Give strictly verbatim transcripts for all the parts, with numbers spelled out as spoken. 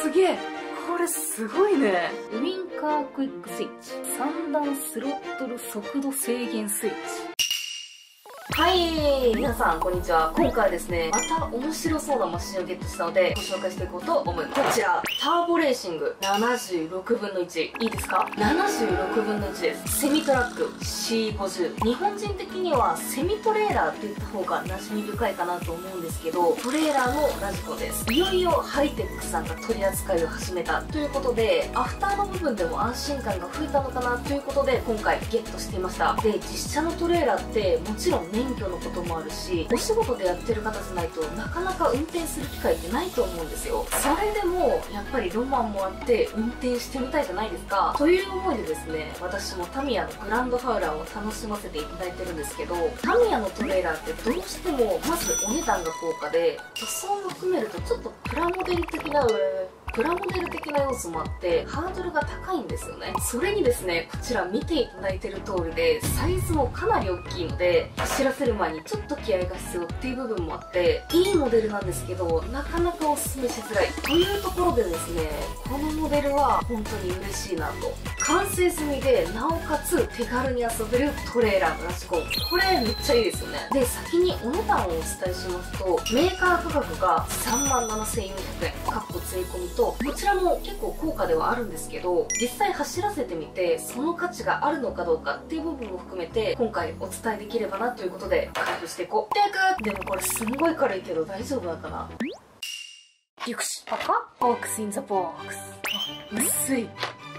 すげえ、これすごいね。ウインカークイックスイッチ、三段スロットル速度制限スイッチ。はい、皆さんこんにちは。今回はですね、また面白そうなマシンをゲットしたのでご紹介していこうと思います。こちらターボレーシングななじゅうろくぶんのいち、いいですか？ななじゅうろくぶんのいちです。セミトラック シーごじゅう、日本人的にはセミトレーラーって言った方が馴染み深いかなと思うんですけど、トレーラーのラジコンです。いよいよハイテックさんが取り扱いを始めたということで、アフターの部分でも安心感が増えたのかなということで今回ゲットしていました。で、実車のトレーラーってもちろん免許のこともあるし、お仕事でやってる方じゃないとなかなか運転する機会ってないと思うんですよ。それでもやっぱりロマンもあって運転してみたいじゃないですか。という思いでですね、私もタミヤのグランドハウラーを楽しませていただいてるんですけど、タミヤのトレーラーってどうしてもまずお値段が高価で、塗装も含めるとちょっとプラモデル的なプラモデル的な要素もあってハードルが高いんですよね。それにですね、こちら見ていただいてる通りでサイズもかなり大きいので、走らせる前にちょっと気合が必要っていう部分もあっていいモデルなんですけど、なかなかおすすめしづらいというところでですね、このモデルは本当に嬉しいなと。完成済みでなおかつ手軽に遊べるトレーラーのラジコン、これめっちゃいいですよね。で、先にお値段をお伝えしますと、メーカー価格がさんまんななせんよんひゃくえんかっこ税込みと、こちらも結構高価ではあるんですけど、実際走らせてみてその価値があるのかどうかっていう部分も含めて今回お伝えできればなということで開封していこう。てかでもこれすんごい軽いけど大丈夫なのかな。よし、パカッ、ボックスインザボックス。あ、薄い。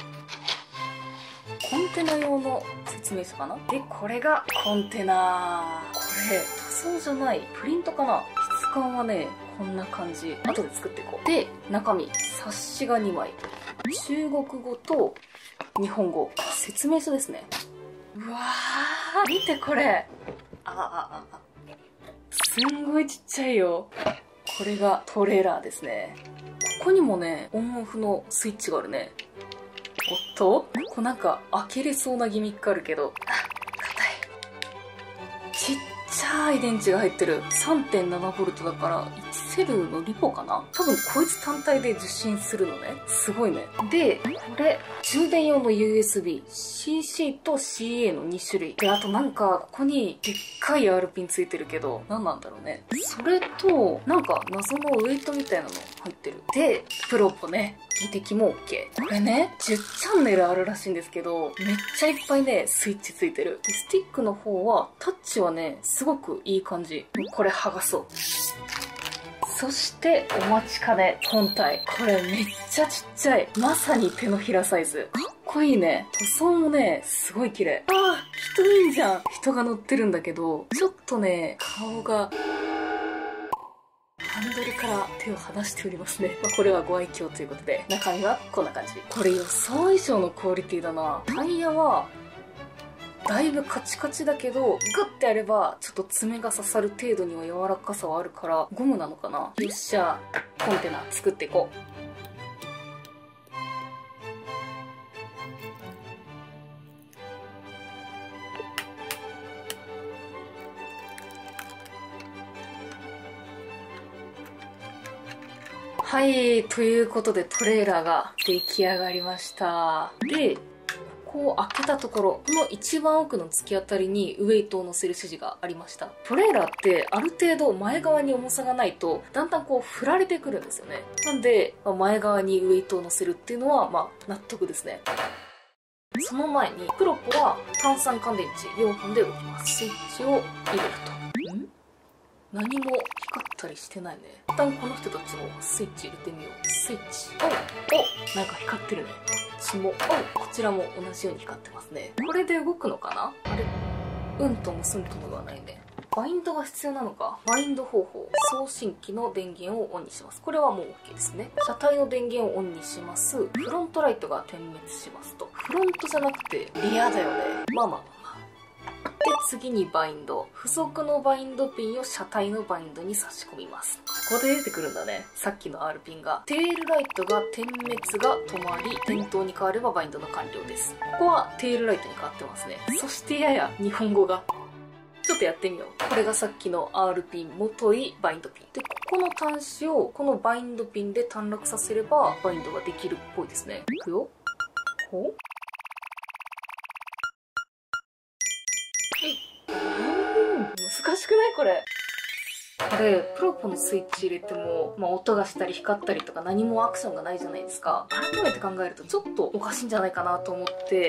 コンテナ用の説明書かな。で、これがコンテナ。これ塗装じゃない、プリントかな。質感はねこんな感じ。後で作っていこう。で、中身冊子がにまい、中国語と日本語、説明書ですね。うわー、見てこれ。ああああ、すんごいちっちゃいよ。これがトレーラーですね。ここにもねオンオフのスイッチがあるね。おっと、ここなんか開けれそうなギミックあるけど、あ、硬い。ちっちゃい電池が入ってる。 さんてんななボルト だからいちセルのリポかな。多分こいつ単体で受信するのね。すごいね。で、これ充電用の ユーエスビー、シーシー と シーエー のにしゅるいで、あとなんかここにでっかい アール ピンついてるけど何なんだろうね。それとなんか謎のウェイトみたいなの入ってる。で、プロポね、技的も OK。 これねじゅっチャンネルあるらしいんですけど、めっちゃいっぱいねスイッチついてる。で、スティックの方はタッチはねすごくいい感じ。これ剥がそう。そしてお待ちかね、本体。これめっちゃちっちゃい。まさに手のひらサイズ。かっこいいね。塗装もねすごい綺麗。ああ、人いいんじゃん。人が乗ってるんだけど、ちょっとね顔がハンドルから手を離しておりますね。まあ、これはご愛嬌ということで、中身はこんな感じ。これ予想以上のクオリティだな。タイヤはだいぶカチカチだけど、グッてやればちょっと爪が刺さる程度には柔らかさはあるから、ゴムなのかな。よっしゃ、コンテナ作っていこう。はい、ということでトレーラーが出来上がりました。で、こう開けたところ、この一番奥の突き当たりにウェイトを乗せる指示がありました。トレーラーってある程度前側に重さがないとだんだんこう振られてくるんですよね。なんで、まあ、前側にウェイトを乗せるっていうのはまあ納得ですね。その前にプロポは単三乾電池よんほんで動きます。スイッチを入れると、ん何も光ったりしてないね。一旦この人たちもスイッチ入れてみよう。スイッチオン。お、なんか光ってるね。こっちもオン。こちらも同じように光ってますね。これで動くのかな。あれ、うんともすんともではないね。バインドが必要なのか。バインド方法、送信機の電源をオンにします。これはもう OK ですね。車体の電源をオンにします。フロントライトが点滅しますと。フロントじゃなくてリアだよね。まあまあまあ。で、次にバインド。付属のバインドピンを車体のバインドに差し込みます。ここで出てくるんだね。さっきの R ピンが。テールライトが点滅が止まり、点灯に変わればバインドの完了です。ここはテールライトに変わってますね。そしてやや日本語が。 ちょっとやってみよう。これがさっきの アール ピン、元いバインドピン。で、ここの端子をこのバインドピンで短絡させれば、バインドができるっぽいですね。いくよ。ほう。えい。うん。難しくないこれ。これ、プロポのスイッチ入れても、まあ、音がしたり光ったりとか何もアクションがないじゃないですか。改めて考えるとちょっとおかしいんじゃないかなと思って、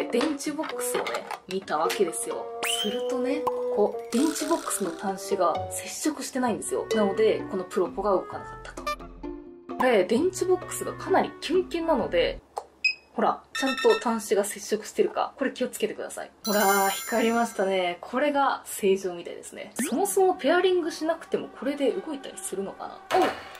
電池ボックスをね、見たわけですよ。するとね、ここ、電池ボックスの端子が接触してないんですよ。なので、このプロポが動かなかったと。これ、電池ボックスがかなりキュンキュンなので、ほら、ちゃんと端子が接触してるか。これ気をつけてください。ほらー、光りましたね。これが正常みたいですね。そもそもペアリングしなくてもこれで動いたりするのかな。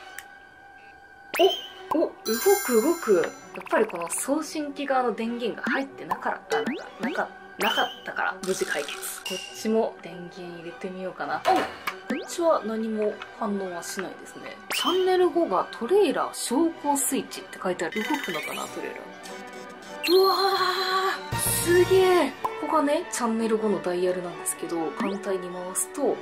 おおお動く動く。やっぱりこの送信機側の電源が入ってなかった、なんか、なか、なかったから無事解決。こっちも電源入れてみようかな。おこっちは何も反応はしないですね。チャンネルごがトレーラー昇降スイッチって書いてある。動くのかな、トレーラー。うわーすげえ。ここがね、チャンネルごのダイヤルなんですけど、反対に回すと、こ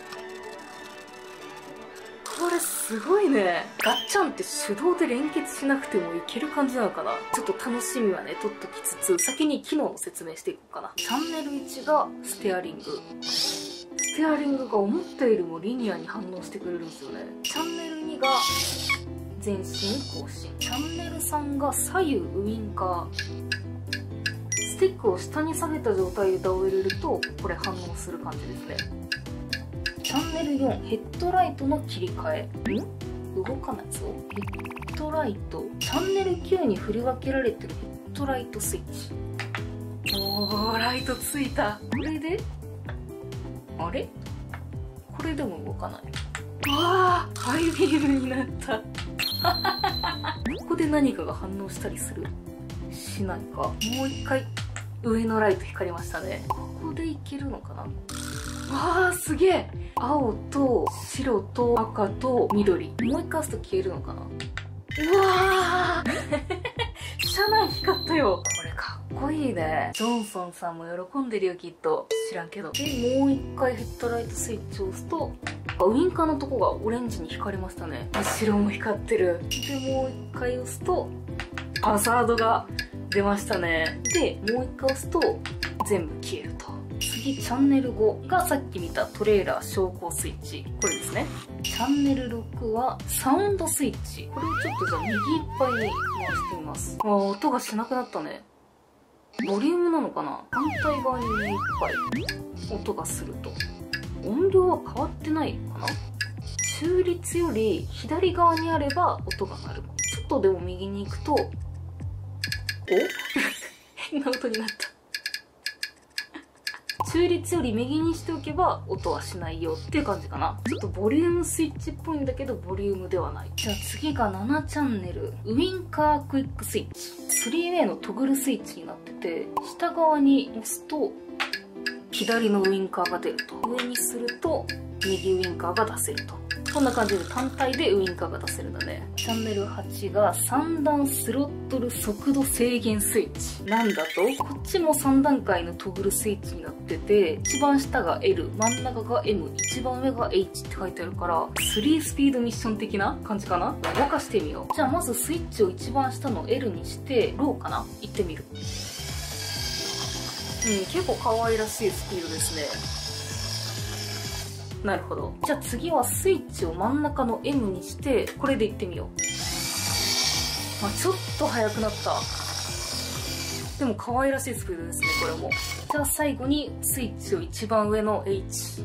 れすごいね。ガッチャンって手動で連結しなくてもいける感じなのかな。ちょっと楽しみはね、取っときつつ、先に機能の説明していこうかな。チャンネルいちがステアリング。ステアリングが思ったよりもリニアに反応してくれるんですよね。チャンネルにが、前進後進。チャンネルさんが左右ウインカー。スティックを下に下げた状態でダを入れるとこれ反応する感じですね。チャンネルよんヘッドライトの切り替え。ん動かないぞ。ヘッドライト。チャンネルきゅうに振り分けられてるヘッドライトスイッチ。おーライトついた。これであれこれでも動かない。わーハイビームになったここで何かが反応したりするしないか。もう一回上のライト光りましたね。ここでいけるのかな。わーすげえ。青と白と赤と緑。もう一回押すと消えるのかな。うわー車内光ったよ。これかっこいいね。ジョンソンさんも喜んでるよきっと。知らんけど。でもう一回ヘッドライトスイッチを押すとウインカーのとこがオレンジに光りましたね。後ろも光ってる。でもう一回押すとハザードが出ましたね。でもう一回押すと全部消えると。次チャンネルごがさっき見たトレーラー昇降スイッチ。これですね。チャンネルろくはサウンドスイッチ。これをちょっとじゃあ右いっぱいに回してみます。あー音がしなくなったね。ボリュームなのかな。反対側に目いっぱい音がすると。音量は変わってないかな。中立より左側にあれば音が鳴る。ちょっとでも右に行くと、お変な音になった。中立より右にしておけば音はしないよっていう感じかな。ちょっとボリュームスイッチっぽいんだけどボリュームではない。じゃあ次がななチャンネルウインカークイックスイッチ。スリーウェイのトグルスイッチになってて、下側に押すと左のウインカーが出ると。上にすると右ウインカーが出せると。こんな感じで単体でウインカーが出せるんだね。チャンネルはちがさん段スロットル速度制限スイッチ。なんだとこっちもさん段階のトグルスイッチになってて、一番下が エル、真ん中が エム、一番上が エイチ って書いてあるから、スリースピードミッション的な感じかな。動かしてみよう。じゃあまずスイッチを一番下の エル にして、ローかな行ってみる。うん、結構可愛らしいスピードですね。なるほど。じゃあ次はスイッチを真ん中の エム にして、これでいってみよう。あ、ちょっと速くなった。でも可愛らしいスピードですね、これも。じゃあ最後にスイッチを一番上の エイチ。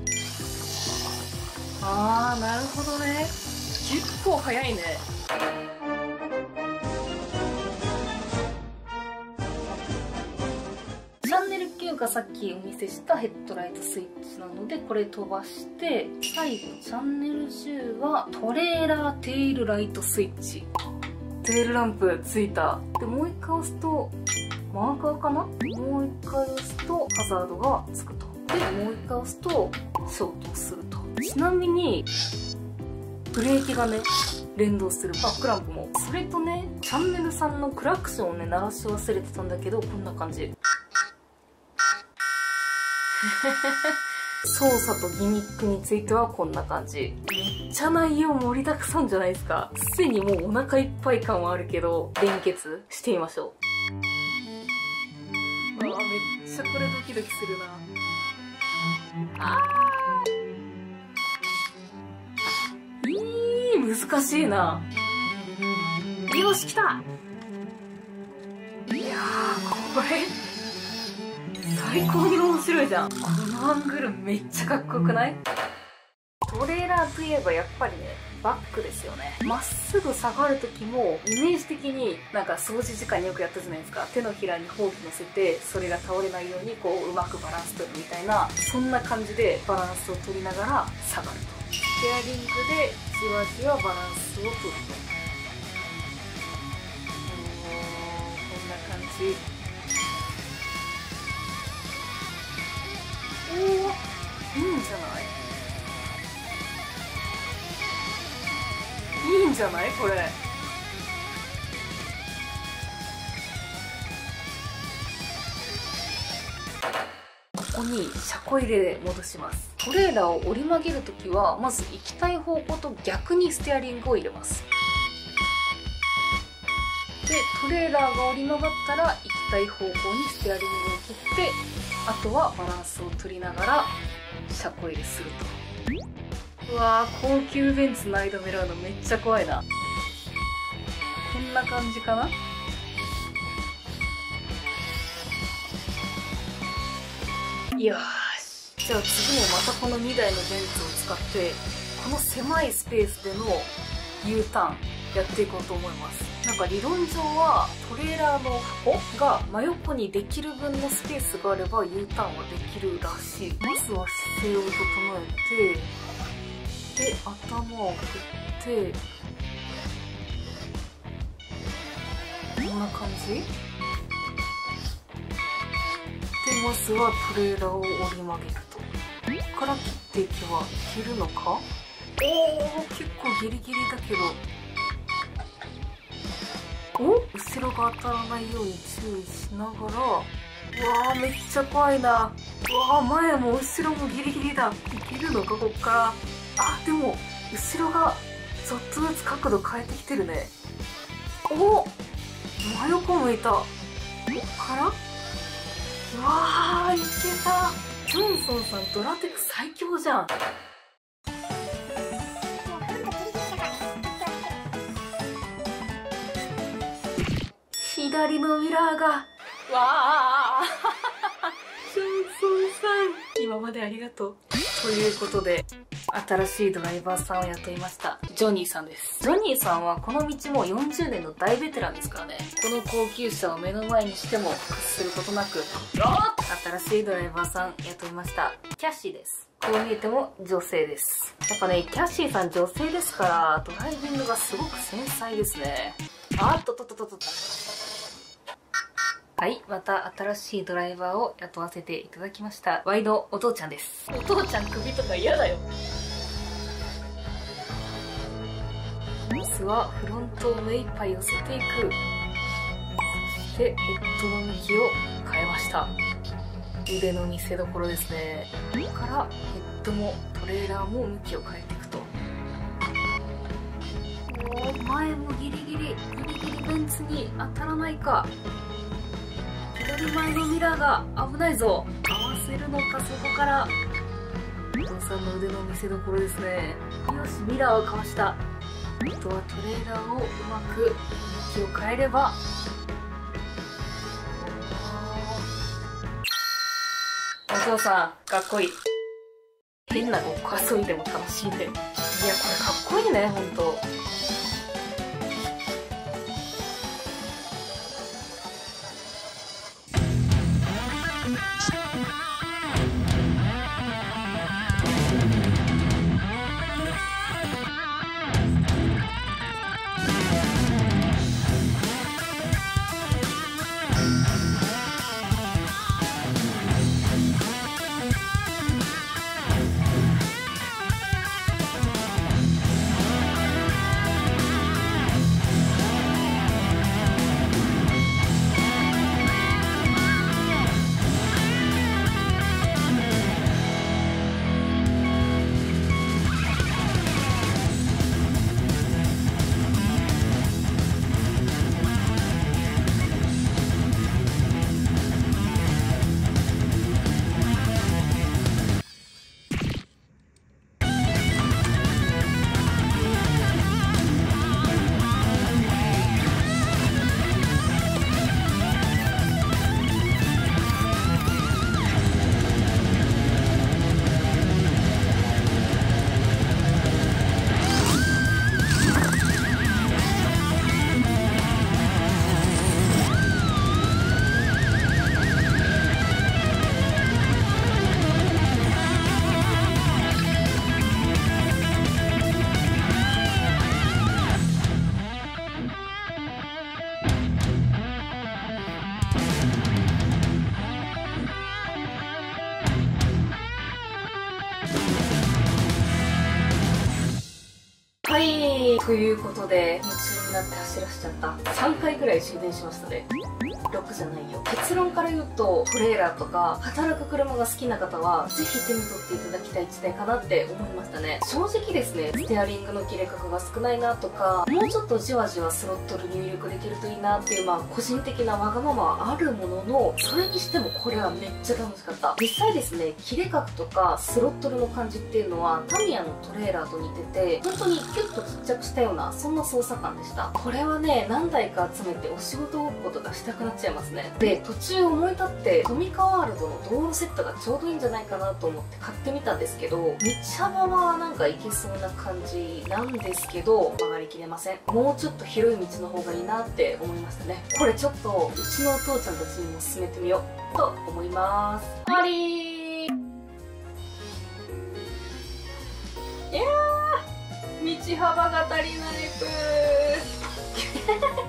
あー、なるほどね。結構速いね。チャンネルきゅうがさっきお見せしたヘッドライトスイッチなので、これ飛ばして、最後チャンネルじゅうはトレーラーテールライトスイッチ。テールランプついた。で、もう一回押すと、マーカーかな？もう一回押すとハザードがつくと。で、もう一回押すと消灯すると。ちなみに、ブレーキがね、連動するバックランプも。それとね、チャンネルさんのクラクションをね、鳴らし忘れてたんだけど、こんな感じ。 操作とギミックについてはこんな感じ。めっちゃ内容盛りだくさんじゃないですか。すでにもうお腹いっぱい感はあるけど、連結してみましょう。うわ、めっちゃこれドキドキするな。あー。いー、難しいな。よし、来た。いやー、これ、最高に面白いじゃん。このアングルめっちゃかっこよくない？トレーラーといえばやっぱりね、バックですよね。まっすぐ下がる時も、イメージ的になんか掃除時間によくやったじゃないですか。手のひらにほうき乗せて、それが倒れないようにこう、うまくバランス取るみたいな、そんな感じでバランスを取りながら下がると。ステアリングでじわじわバランスを取ると。こんな感じ。おー、いいんじゃない？いいんじゃないこれ。ここに車庫入れで戻します。トレーラーを折り曲げるときはまず行きたい方向と逆にステアリングを入れます。でトレーラーが折り曲がったら行きたい方向にステアリングを切って、あとはバランスを取りながら車庫入れすると。うわー、高級ベンツの間狙うのめっちゃ怖いな。こんな感じかな。よーし。じゃあ次もまたこのにだいのベンツを使ってこの狭いスペースでの U ターンやっていこうと思います。なんか理論上はトレーラーの箱が真横にできる分のスペースがあれば U ターンはできるらしい。まずは姿勢を整えて、で頭を振ってこんな感じで、まずはトレーラーを折り曲げると。ここから切っていけば切るのか。おー、結構ギリギリだけど、お、後ろが当たらないように注意しながら。うわー、めっちゃ怖いな。うわー、前も後ろもギリギリだ。いけるのかこっから。あ、でも後ろがちょっとずつ角度変えてきてるね。お、真横向いた。こっから、うわー、いけた。ジョンソンさんドラテク最強じゃん。左のミラーが、わあジョンソンさん、今までありがとう。ということで新しいドライバーさんを雇いました。ジョニーさんです。ジョニーさんはこの道もよんじゅうねんの大ベテランですからね。この高級車を目の前にしても屈することなく、新しいドライバーさん雇いました。キャッシーです。こう見えても女性です。やっぱね、キャッシーさん女性ですからドライビングがすごく繊細ですね。あっとっとっとっとっと。はい、また新しいドライバーを雇わせていただきました。ワイドお父ちゃんです。お父ちゃん首とか嫌だよ。まずはフロントを目いっぱい寄せていく。そしてヘッドの向きを変えました。腕の見せ所ですね。ここからヘッドもトレーラーも向きを変えていくと。おー、前もギリギリギリギリベンツに当たらないか。左前のミラーが危ないぞ。合わせるのか、そこから。お父さんの腕の見せ所ですね。よし、ミラーをかわした。あとはトレーラーをうまく向きを変えれば。お父さんかっこいい。変なごっこ遊びでも楽しんで。いや、これかっこいいね、ほんと。 ということで夢中になって走らせちゃった。さんかいぐらい充電しましたね。ろくじゃないよ。結論から言うと、トレーラーとか働く車が好きな方はぜひ手に取っていただきたいいちだいかなって思いましたね。正直ですね、ステアリングの切れ角が少ないなとか、もうちょっとじわじわスロットル入力できるといいなっていう、まあ個人的なわがままはあるものの、それにしてもこれはめっちゃ楽しかった。実際ですね、切れ角とかスロットルの感じっていうのはタミヤのトレーラーと似てて、本当にキュッとちっちゃくしたようなそんな操作感でした。これはね、何台か集めてお仕事ごっことかしたくなっちゃいますね。で、途中思い立ってトミカワールドの道路セットがちょうどいいんじゃないかなと思って買ってみたんですけど、道幅はなんかいけそうな感じなんですけど、曲がりきれません。もうちょっと広い道の方がいいなって思いましたね。これちょっとうちのお父ちゃんたちにも勧めてみようと思います。終わりー。いやー、道幅が足りないぷー